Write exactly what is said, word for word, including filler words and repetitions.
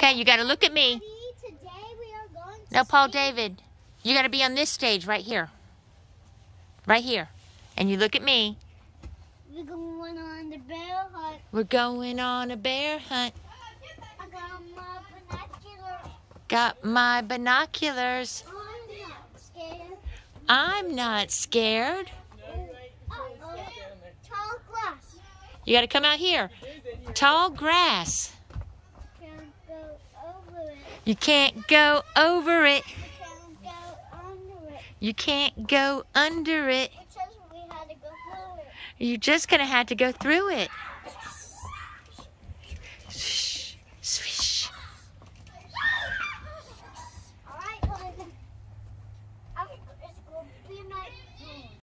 Okay, you got to look at me. Daddy, today we are going to No, Paul see- David. You got to be on this stage right here. Right here. And you look at me. We're going on the bear hunt. We're going on a bear hunt. I got my binoculars. Got my binoculars. I'm not scared. I'm not scared. Uh-oh. Tall glass. You got to come out here. Tall grass. Can't go over it. You can't go over it. Can't go under it. You can't go under it. It says we had to go through it. You're just going to have to go through it.